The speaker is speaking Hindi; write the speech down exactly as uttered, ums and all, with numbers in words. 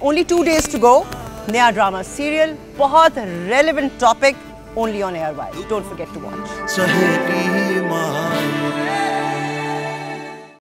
Only two days to go. नया ड्रामा सीरियल, बहुत relevant topic, only on Airwise. Don't forget to watch.